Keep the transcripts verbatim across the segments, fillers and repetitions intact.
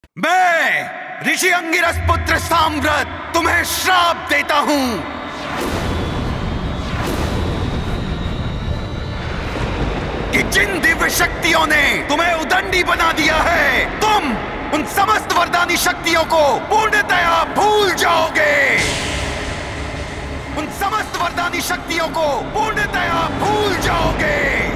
मैं ऋषि अंगिरस पुत्र साम्राट तुम्हें श्राप देता हूं कि जिन दिव्य शक्तियों ने तुम्हें उदंडी बना दिया है, तुम उन समस्त वरदानी शक्तियों को पूर्णतया भूल जाओगे। उन समस्त वरदानी शक्तियों को पूर्णतया भूल जाओगे।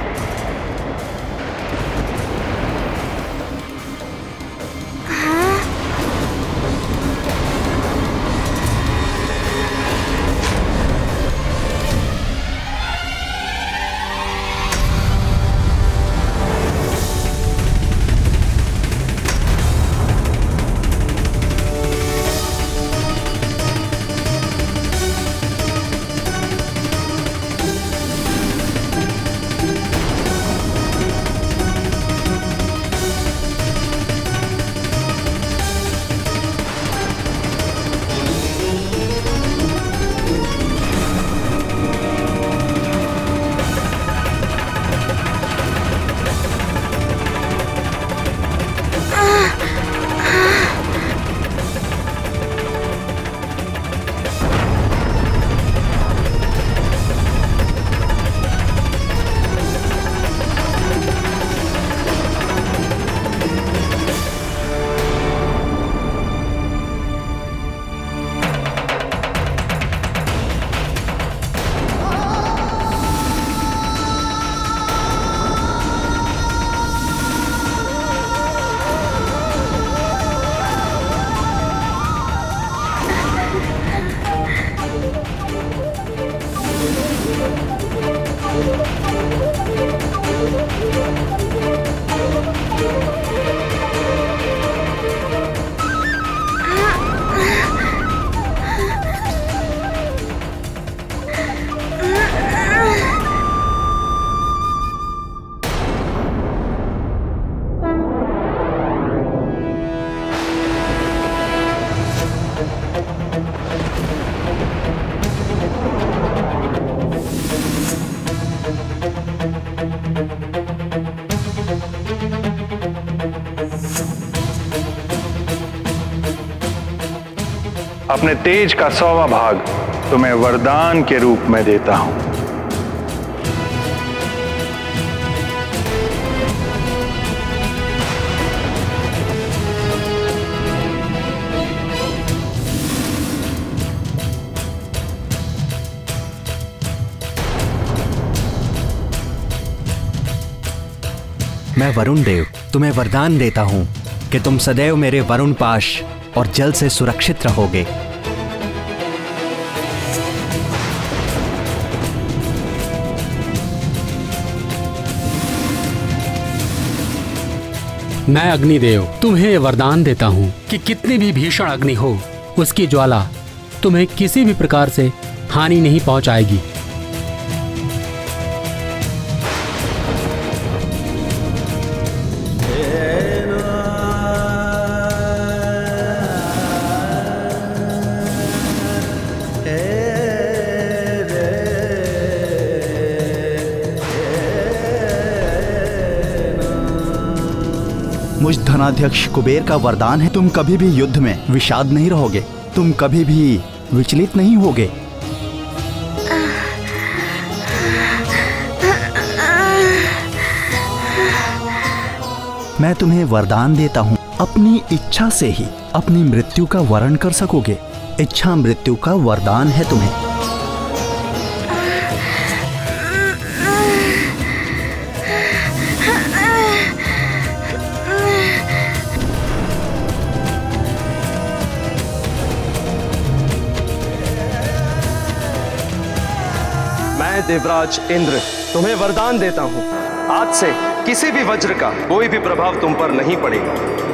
अपने तेज का सौवा भाग तुम्हें वरदान के रूप में देता हूं। मैं वरुण देव तुम्हें वरदान देता हूं कि तुम सदैव मेरे वरुण पाश और जल से सुरक्षित रहोगे। मैं अग्निदेव तुम्हें वरदान देता हूं कि कितनी भी भीषण अग्नि हो, उसकी ज्वाला तुम्हें किसी भी प्रकार से हानि नहीं पहुंचाएगी। मुझ धनाध्यक्ष कुबेर का वरदान है, तुम कभी भी युद्ध में विषाद नहीं रहोगे, तुम कभी भी विचलित नहीं होगे। मैं तुम्हें वरदान देता हूं, अपनी इच्छा से ही अपनी मृत्यु का वरण कर सकोगे। इच्छा मृत्यु का वरदान है तुम्हें। मैं देवराज इंद्र तुम्हें वरदान देता हूं, आज से किसी भी वज्र का कोई भी प्रभाव तुम पर नहीं पड़ेगा।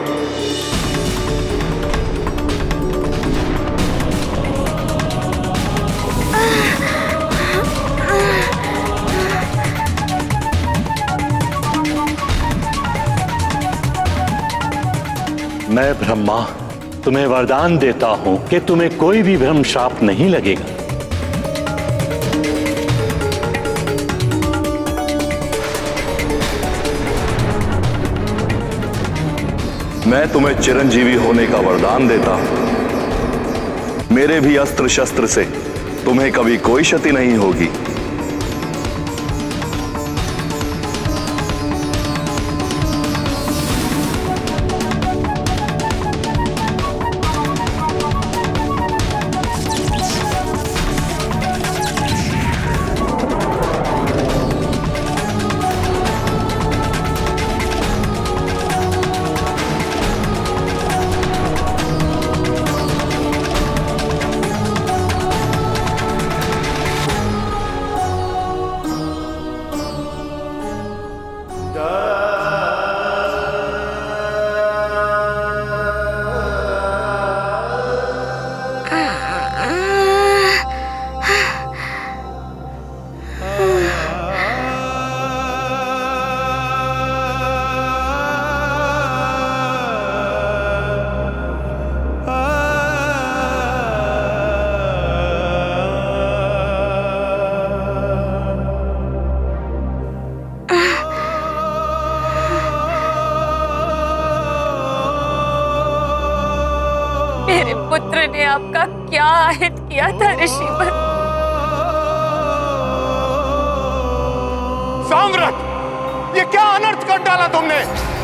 मैं ब्रह्मा तुम्हें वरदान देता हूं कि तुम्हें कोई भी ब्रह्म शाप नहीं लगेगा। मैं तुम्हें चिरंजीवी होने का वरदान देता हूं। मेरे भी अस्त्र शस्त्र से तुम्हें कभी कोई क्षति नहीं होगी। मेरे पुत्र ने आपका क्या आहित किया था ऋषिवर? साम्राट, ये क्या अनर्थ कर डाला तुमने?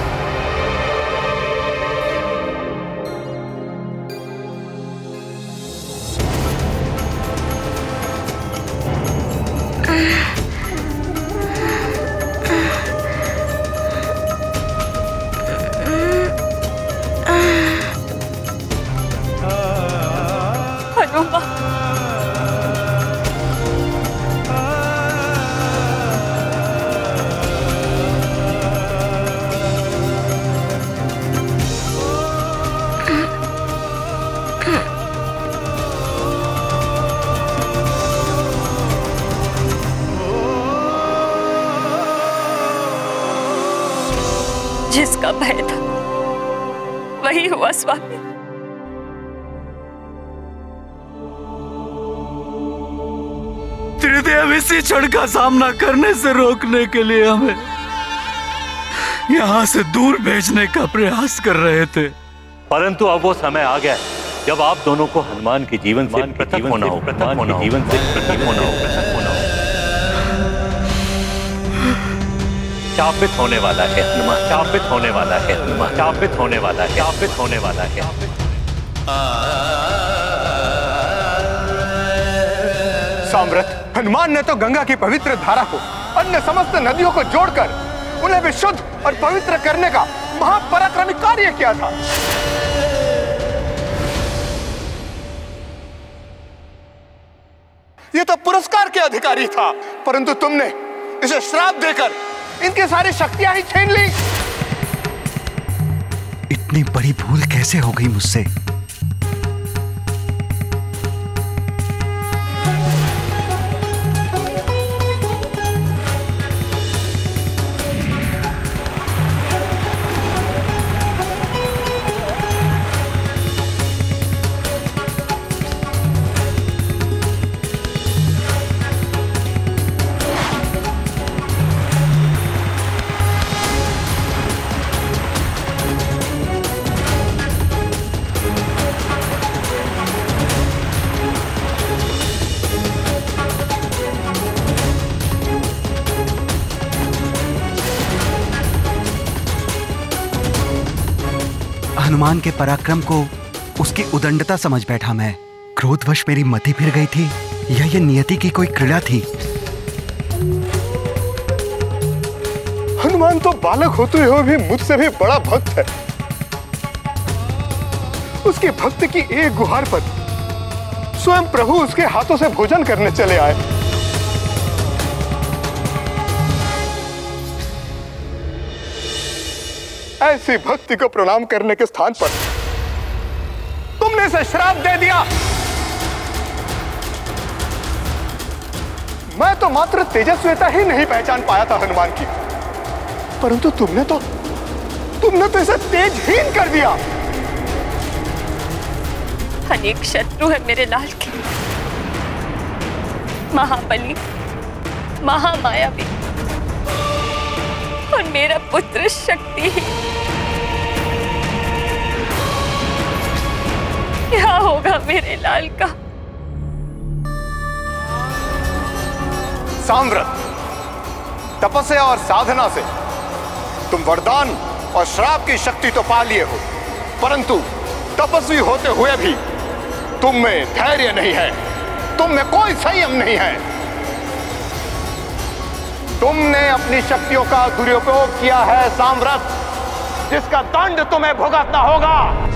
जिसका भय था वही हुआ स्वामी। त्रिदेव इसी क्षण का सामना करने से रोकने के लिए हमें यहाँ से दूर भेजने का प्रयास कर रहे थे, परंतु अब वो समय आ गया है जब आप दोनों को हनुमान के जीवन से पृथक होना हो, हनुमान के जीवन से पृथक होना हो, पृथक होना हो। शापित होने वाला है हनुमान, शापित होने वाला है हनुमान, शापित होने वाला है, शापित होने वाला है। साम्राट, हनुमान ने तो गंगा की पवित्र धारा को अन्य समस्त नदियों को जोड़कर उन्हें भी शुद्ध और पवित्र करने का महापराक्रमी कार्य किया था। ये तो पुरस्कार के अधिकारी था, परंतु तुमने इसे श्राप देकर इनकी सारी शक्तियां ही छीन ली। इतनी बड़ी भूल कैसे हो गई मुझसे? हनुमान के पराक्रम को उसकी उदंडता समझ बैठा मैं। क्रोधवश मेरी मति फिर गई थी या ये नियति की कोई क्रीड़ा थी? हनुमान तो बालक होते हुए भी मुझसे भी बड़ा भक्त है। उसकी भक्ति की एक गुहार पर स्वयं प्रभु उसके हाथों से भोजन करने चले आए। ऐसी भक्ति को प्रणाम करने के स्थान पर तुमने इसे श्राप दे दिया। मैं तो मात्र तेजस्विता ही नहीं पहचान पाया था हनुमान की, परंतु तुमने तो तुमने तो इसे तेजहीन कर दिया। अनेक शत्रु है मेरे लाल के, महाबली, महामायावी, और मेरा पुत्र शक्तिहीन। किया मेरे लाल का। साम्राट, तपस्या और साधना से तुम वरदान और श्राप की शक्ति तो पा लिए हो, परंतु तपस्वी होते हुए भी तुम में धैर्य नहीं है, तुम में कोई संयम नहीं है। तुमने अपनी शक्तियों का दुरुपयोग किया है साम्राट, जिसका दंड तुम्हें भुगतना होगा।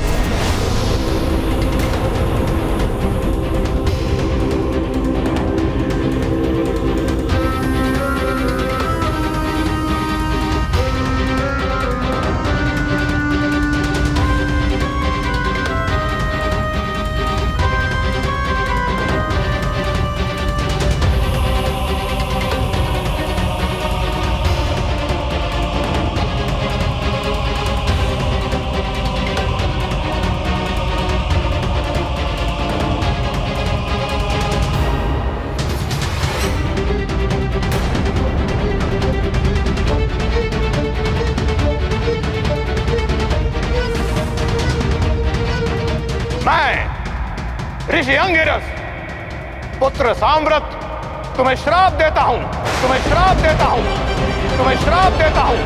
ऋषि अंगिरस, पुत्र साम्राट, तुम्हें श्राप देता हूं, तुम्हें श्राप देता हूं, तुम्हें श्राप देता हूं।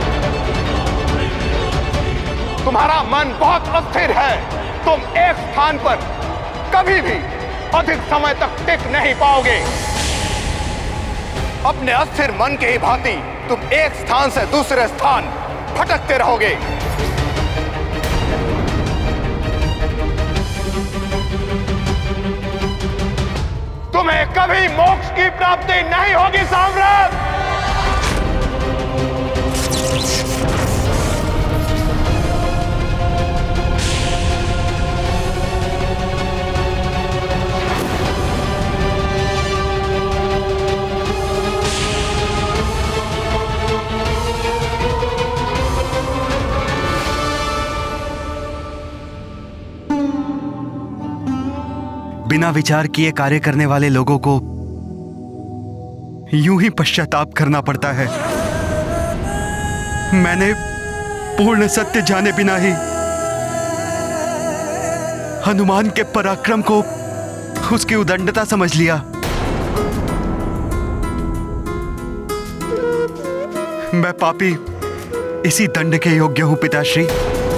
तुम्हारा मन बहुत अस्थिर है, तुम एक स्थान पर कभी भी अधिक समय तक टिक नहीं पाओगे। अपने अस्थिर मन के ही भांति तुम एक स्थान से दूसरे स्थान भटकते रहोगे। तुम्हें कभी मोक्ष की प्राप्ति नहीं होगी साम्राट। बिना विचार किए कार्य करने वाले लोगों को यूं ही पश्चाताप करना पड़ता है। मैंने पूर्ण सत्य जाने बिना ही हनुमान के पराक्रम को उसकी उदंडता समझ लिया। मैं पापी इसी दंड के योग्य हूं पिताश्री।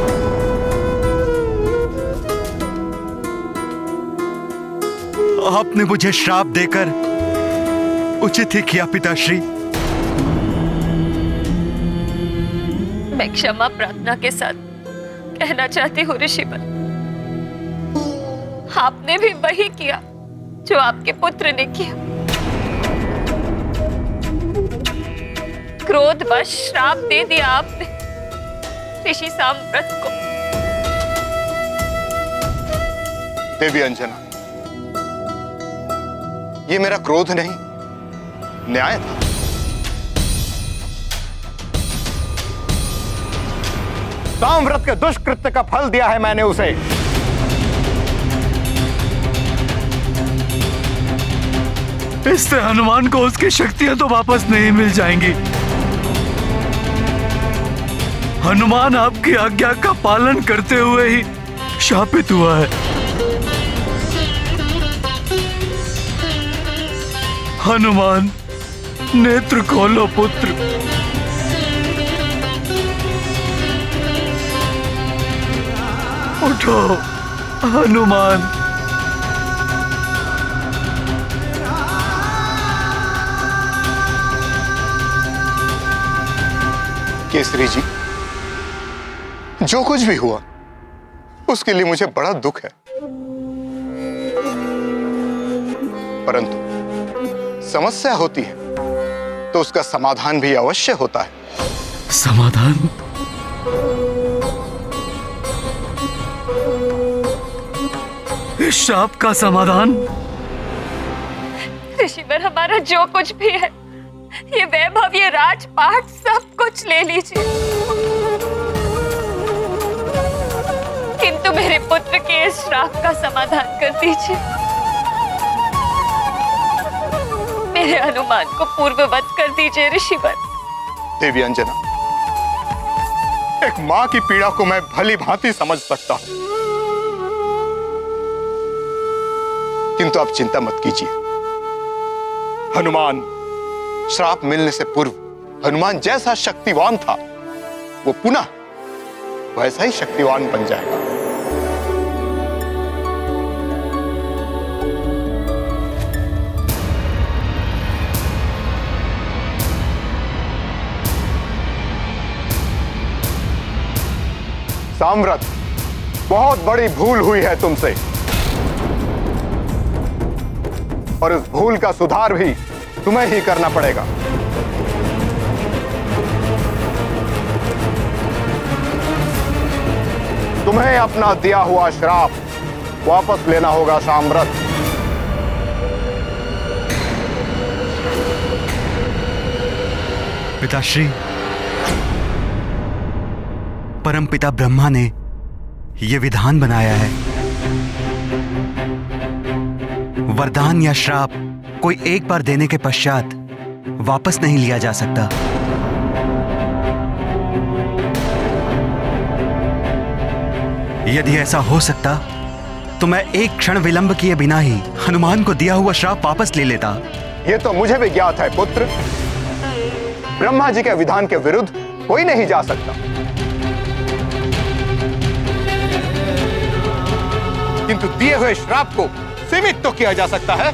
आपने मुझे श्राप देकर उचित ही किया पिताश्री। मैं क्षमा प्रार्थना के साथ कहना चाहती हूँ ऋषिवर, आपने भी वही किया जो आपके पुत्र ने किया। क्रोधवश श्राप दे दिया आपने ऋषि साम्राट को। देवी अंजना, ये मेरा क्रोध नहीं, न्याय था। साम्राट के दुष्कृत्य का फल दिया है मैंने उसे। इससे हनुमान को उसकी शक्तियां तो वापस नहीं मिल जाएंगी। हनुमान आपकी आज्ञा का पालन करते हुए ही शापित हुआ है। हनुमान, नेत्र खोलो पुत्र। उठो हनुमान। केसरी जी, जो कुछ भी हुआ उसके लिए मुझे बड़ा दुख है, परंतु समस्या होती है तो उसका समाधान भी अवश्य होता है। समाधान? इस शाप का समाधान? ऋषिवर, हमारा जो कुछ भी है, ये वैभव, ये राजपाट, सब कुछ ले लीजिए, किंतु मेरे पुत्र के इस श्राप का समाधान कर दीजिए। मेरे हनुमान को पूर्ववत कर दीजिए ऋषिवर। देवी अंजना, एक मां की पीड़ा को मैं भली भांति समझ सकता हूं, किंतु आप चिंता मत कीजिए। हनुमान श्राप मिलने से पूर्व हनुमान जैसा शक्तिवान था, वो पुनः वैसा ही शक्तिवान बन जाएगा। साम्राट, बहुत बड़ी भूल हुई है तुमसे, और इस भूल का सुधार भी तुम्हें ही करना पड़ेगा। तुम्हें अपना दिया हुआ श्राप वापस लेना होगा साम्राट। पिताश्री, परमपिता ब्रह्मा ने यह विधान बनाया है, वरदान या श्राप कोई एक बार देने के पश्चात वापस नहीं लिया जा सकता। यदि ऐसा हो सकता तो मैं एक क्षण विलंब किए बिना ही हनुमान को दिया हुआ श्राप वापस ले लेता। यह तो मुझे भी ज्ञात है पुत्र। ब्रह्मा जी के विधान के विरुद्ध कोई नहीं जा सकता, किंतु दिए हुए श्राप को सीमित तो किया जा सकता है।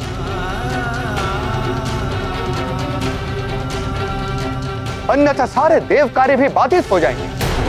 अन्यथा सारे देव कार्य भी बाधित हो जाएंगे।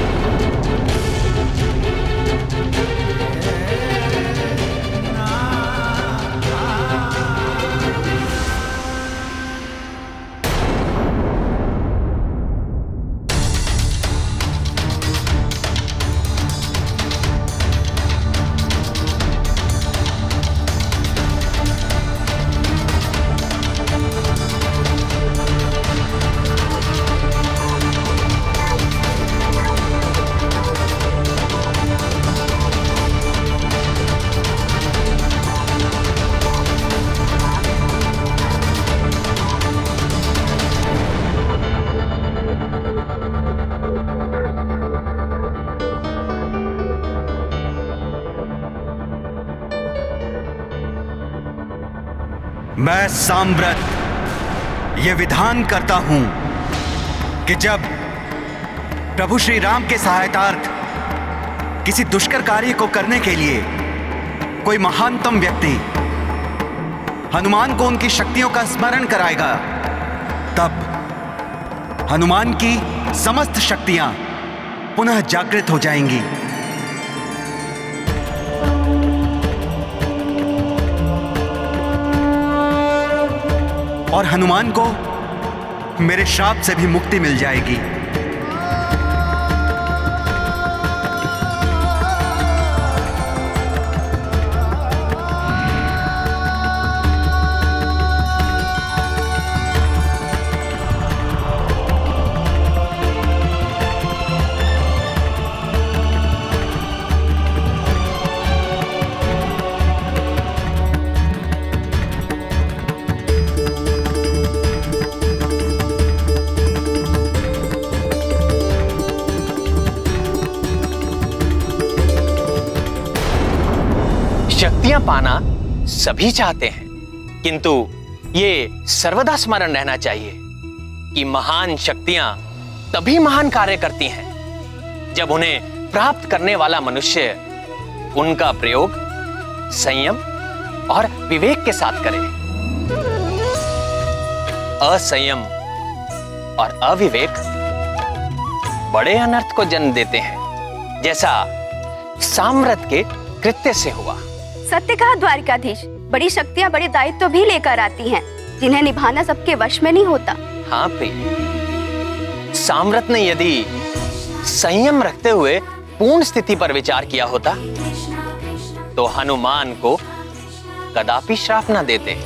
मैं साम्राट ये विधान करता हूं कि जब प्रभु श्री राम के सहायतार्थ किसी दुष्कर कार्य को करने के लिए कोई महानतम व्यक्ति हनुमान को उनकी शक्तियों का स्मरण कराएगा, तब हनुमान की समस्त शक्तियां पुनः जागृत हो जाएंगी। और हनुमान को मेरे श्राप से भी मुक्ति मिल जाएगी। शक्तियां पाना सभी चाहते हैं, किंतु ये सर्वदा स्मरण रहना चाहिए कि महान शक्तियां तभी महान कार्य करती हैं जब उन्हें प्राप्त करने वाला मनुष्य उनका प्रयोग संयम और विवेक के साथ करे। असंयम और अविवेक बड़े अनर्थ को जन्म देते हैं, जैसा साम्राट के कृत्य से हुआ। सत्य कहा द्वारिकाधीश, बड़ी शक्तियां बड़े दायित्व भी लेकर आती हैं, जिन्हें निभाना सबके वश में नहीं होता। हाँ प्रिय, साम्राट ने यदि संयम रखते हुए पूर्ण स्थिति पर विचार किया होता तो हनुमान को कदापि श्राप न देते।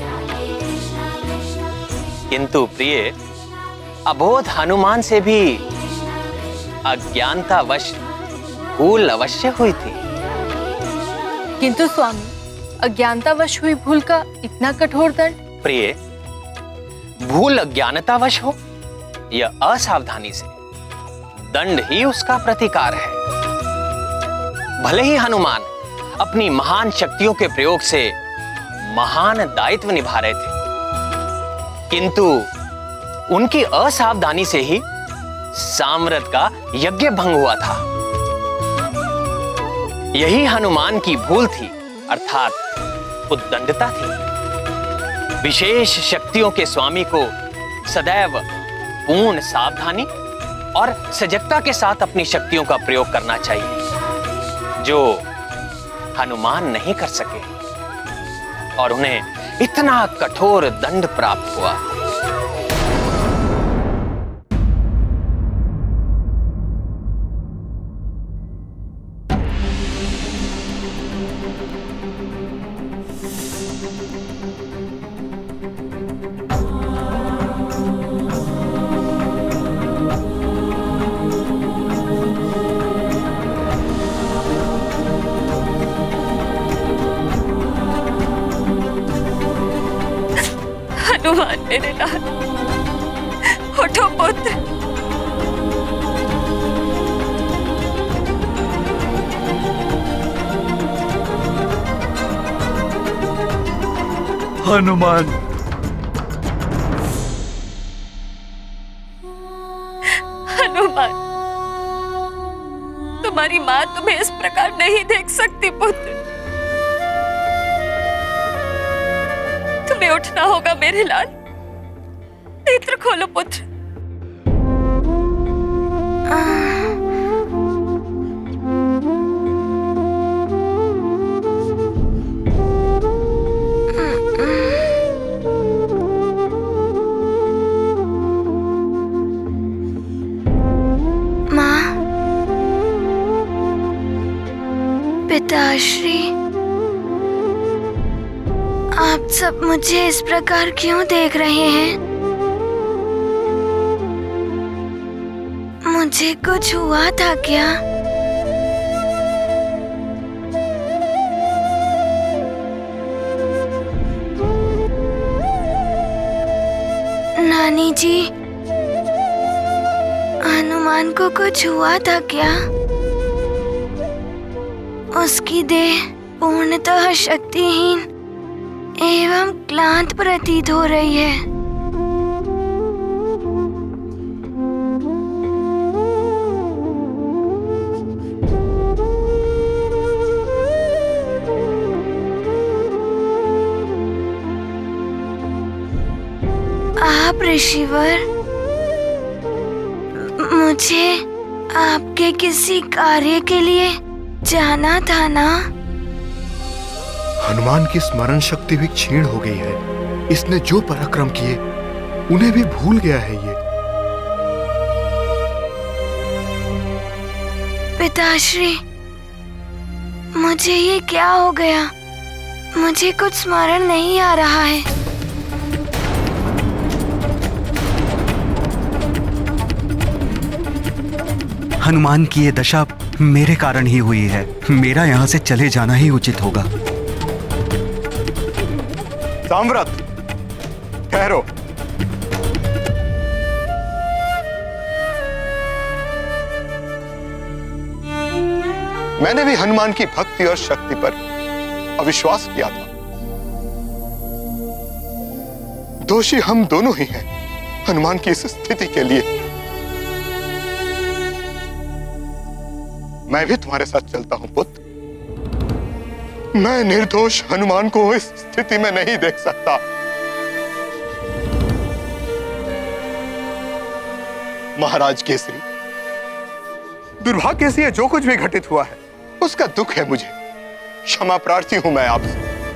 किंतु प्रिय, अबोध हनुमान से भी अज्ञानतावश भूल अवश्य हुई थी। किंतु स्वामी, अज्ञानतावश हुई भूल का इतना कठोर दंड? प्रिय, भूल अज्ञानतावश हो या असावधानी से, दंड ही उसका प्रतिकार है। भले ही हनुमान अपनी महान शक्तियों के प्रयोग से महान दायित्व निभा रहे थे, किंतु उनकी असावधानी से ही साम्राट का यज्ञ भंग हुआ था। यही हनुमान की भूल थी, अर्थात उद्दंडता थी। विशेष शक्तियों के स्वामी को सदैव पूर्ण सावधानी और सजगता के साथ अपनी शक्तियों का प्रयोग करना चाहिए, जो हनुमान नहीं कर सके और उन्हें इतना कठोर दंड प्राप्त हुआ। हनुमान मेरे लाल, उठो पुत्र। हनुमान, हनुमान, तुम्हारी माँ तुम्हें इस प्रकार नहीं देख सकती पुत्र। तुम्हें उठना होगा मेरे लाल, नेत्र खोलो पुत्र। माँ, पिताश्री, आप सब मुझे इस प्रकार क्यों देख रहे हैं? मुझे कुछ हुआ था क्या? नानी जी, हनुमान को कुछ हुआ था क्या? उसकी देह पूर्णतः शक्तिहीन एवं क्लांत प्रतीत हो रही है। आप ऋषिवर, मुझे आपके किसी कार्य के लिए जाना था ना? हनुमान की स्मरण शक्ति भी क्षीण हो गई है। इसने जो पराक्रम किए उन्हें भी भूल गया है ये। पिताश्री, मुझे ये क्या हो गया? मुझे कुछ स्मरण नहीं आ रहा है। हनुमान की ये दशा मेरे कारण ही हुई है। मेरा यहाँ से चले जाना ही उचित होगा। साम्राट, ठहरो। मैंने भी हनुमान की भक्ति और शक्ति पर अविश्वास किया था। दोषी हम दोनों ही हैं हनुमान की इस स्थिति के लिए। मैं भी तुम्हारे साथ चलता हूं पुत्र। मैं निर्दोष हनुमान को इस स्थिति में नहीं देख सकता। महाराज केसरी, दुर्भाग्य से जो कुछ भी घटित हुआ है उसका दुख है मुझे। क्षमा प्रार्थी हूं मैं आपसे।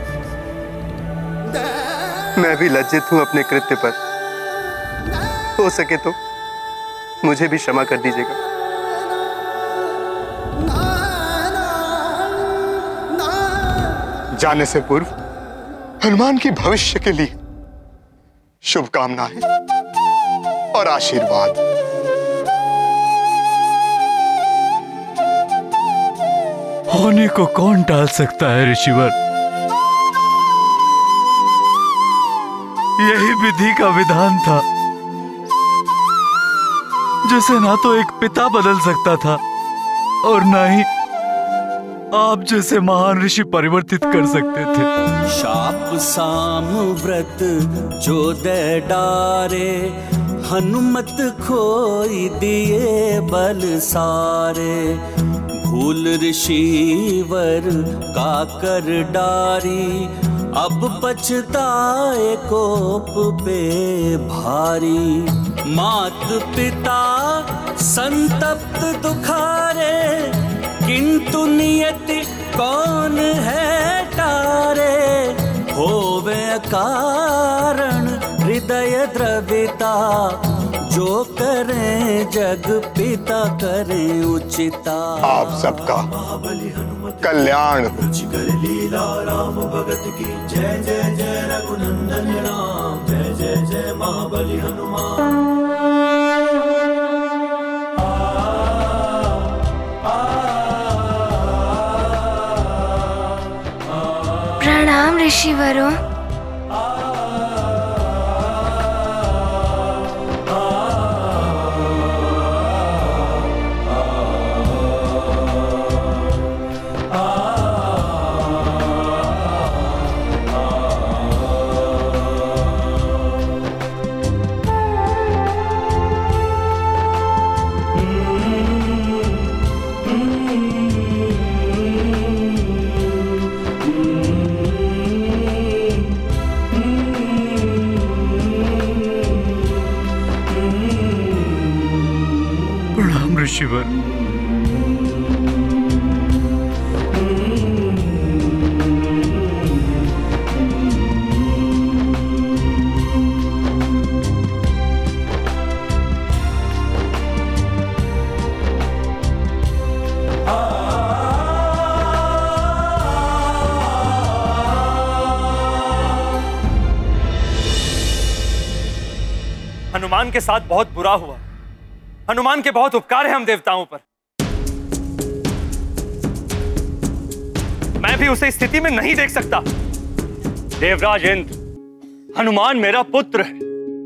मैं भी लज्जित हूं अपने कृत्य पर। हो सके तो मुझे भी क्षमा कर दीजिएगा। जाने से पूर्व हनुमान की भविष्य के लिए शुभकामनाएं और आशीर्वाद। होने को कौन टाल सकता है ऋषिवर? यही विधि का विधान था, जिसे ना तो एक पिता बदल सकता था और ना ही आप जैसे महान ऋषि परिवर्तित कर सकते थे। शाप साम व्रत जो दे डारे, हनुमत खोई दिए बल सारे। भूल ऋषिवर का कर डारी, अब पछताए कोप पे भारी। मात पिता संतप्त दुखारे, किंतु नियति कौन है टारे। होवे कारण हृदय द्रविता, जो करें जग पिता करें उचिता। आप सबका कल्याण हो। लीला राम भगत की जय जय जय रघुनंदन राम, जय जय जय महाबली हनुमान। प्रणाम ऋषिवरों। ऋषिवर। हनुमान के साथ बहुत बुरा हुआ। हनुमान के बहुत उपकार हैं हम देवताओं पर। मैं भी उसे इस स्थिति में नहीं देख सकता। देवराज इंद्र, हनुमान मेरा पुत्र है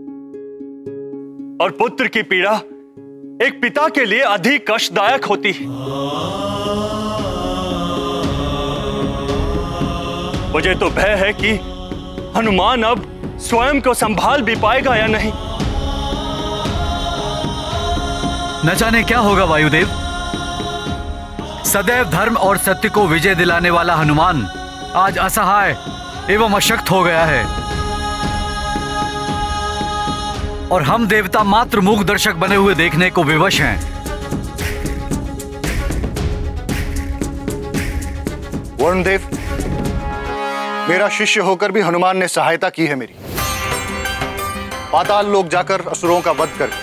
और पुत्र की पीड़ा एक पिता के लिए अधिक कष्टदायक होती है। मुझे तो भय है कि हनुमान अब स्वयं को संभाल भी पाएगा या नहीं। न जाने क्या होगा वायुदेव। सदैव धर्म और सत्य को विजय दिलाने वाला हनुमान आज असहाय एवं अशक्त हो गया है और हम देवता मात्र मूक दर्शक बने हुए देखने को विवश हैं। वरुणदेव, मेरा शिष्य होकर भी हनुमान ने सहायता की है मेरी। पाताल लोक जाकर असुरों का वध कर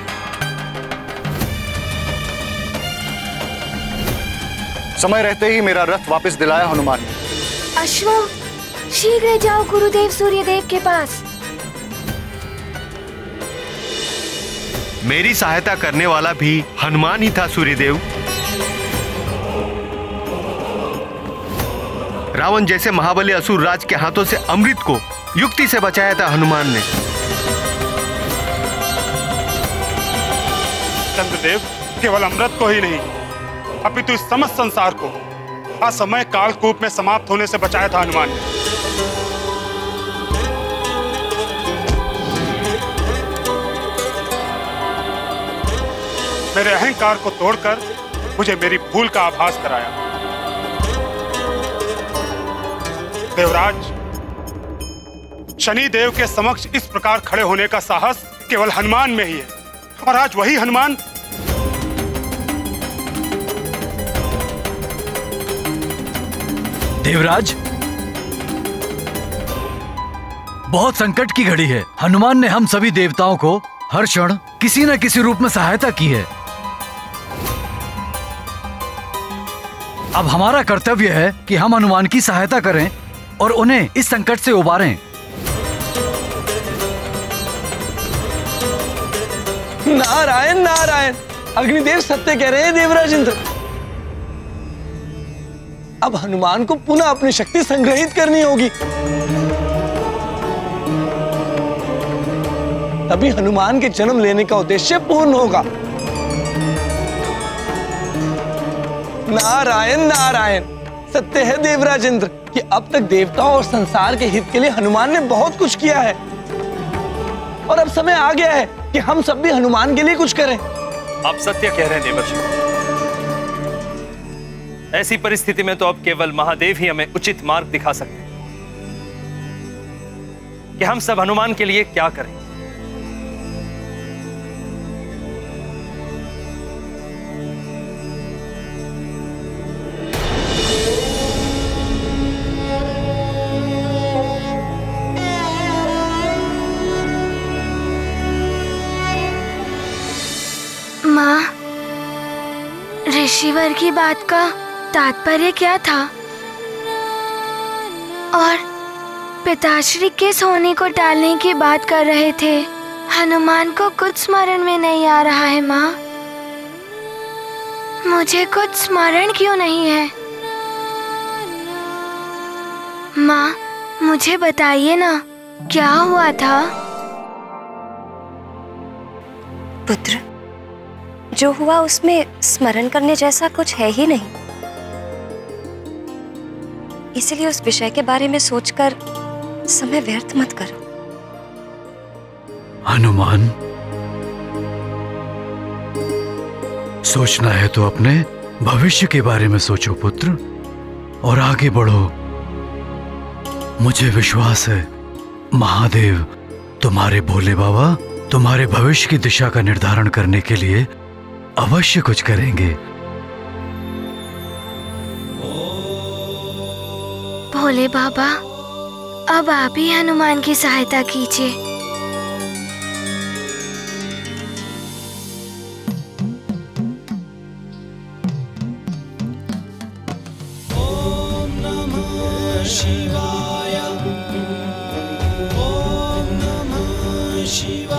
समय रहते ही मेरा रथ वापस दिलाया हनुमान ने। अश्वम, शीघ्र जाओ गुरुदेव सूर्यदेव के पास। मेरी सहायता करने वाला भी हनुमान ही था सूर्यदेव। रावण जैसे महाबली असुर राज के हाथों से अमृत को युक्ति से बचाया था हनुमान ने। चंद्रदेव केवल अमृत को ही नहीं अपितु इस समस्त संसार को असमय कालकूप में समाप्त होने से बचाया था हनुमान ने। मेरे अहंकार को तोड़कर मुझे मेरी भूल का आभास कराया। देवराज, शनि देव के समक्ष इस प्रकार खड़े होने का साहस केवल हनुमान में ही है और आज वही हनुमान देवराज, बहुत संकट की घड़ी है। हनुमान ने हम सभी देवताओं को हर क्षण किसी न किसी रूप में सहायता की है। अब हमारा कर्तव्य है कि हम हनुमान की सहायता करें और उन्हें इस संकट से उबारें। नारायण नारायण, अग्निदेव सत्य कह रहे हैं देवराज इंद्र। अब हनुमान को पुनः अपनी शक्ति संग्रहित करनी होगी, तभी हनुमान के जन्म लेने का उद्देश्य पूर्ण होगा। नारायण नारायण। सत्य है देवराज इंद्र कि अब तक देवताओं और संसार के हित के लिए हनुमान ने बहुत कुछ किया है, और अब समय आ गया है कि हम सब भी हनुमान के लिए कुछ करें। आप सत्य कह रहे हैं देवर्षि। ऐसी परिस्थिति में तो अब केवल महादेव ही हमें उचित मार्ग दिखा सकते हैं कि हम सब हनुमान के लिए क्या करें। माँ, ऋषिवर की बात का तात्पर्य क्या था? और पिताश्री किस होने को टालने की बात कर रहे थे? हनुमान को कुछ स्मरण में नहीं आ रहा है माँ। मुझे कुछ स्मरण क्यों नहीं है? माँ, मुझे बताइए ना, क्या हुआ था? पुत्र, जो हुआ उसमें स्मरण करने जैसा कुछ है ही नहीं, इसलिए उस विषय के बारे में सोचकर समय व्यर्थ मत करो। हनुमान, सोचना है तो अपने भविष्य के बारे में सोचो पुत्र, और आगे बढ़ो। मुझे विश्वास है महादेव तुम्हारे भोले बाबा तुम्हारे भविष्य की दिशा का निर्धारण करने के लिए अवश्य कुछ करेंगे। भोले बाबा, अब आप ही हनुमान की सहायता कीजिए। ओम नमः शिवाय, ओम नमः शिवाय।